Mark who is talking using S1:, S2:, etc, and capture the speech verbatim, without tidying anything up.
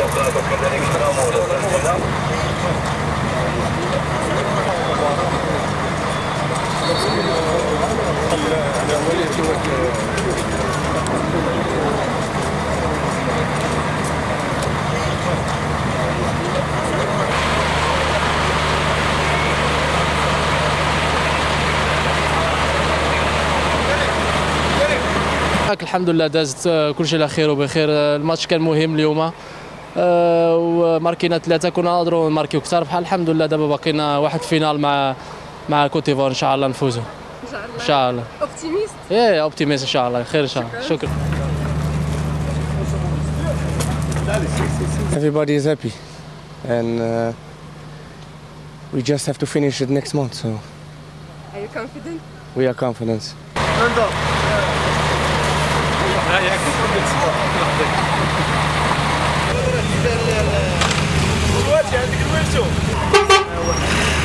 S1: الحمد لله دازت كل شيء على خير وبخير. الماتش كان مهم اليوم وماركينا ثلاثه، كنا نقدروا نماركيو كثار بحال. الحمد لله دابا باقينا واحد فينال مع مع كوت ديفوار، ان شاء الله نفوزوا
S2: ان شاء الله.
S1: ان شاء الله
S2: اوبتيميست.
S1: ايه اوبتيميست ان شاء الله خير ان شاء الله. شكرا.
S3: Everybody is happy and uh, we just have to finish it next month, so
S2: Are you confident?
S3: we are confident.
S4: عندك الويلتو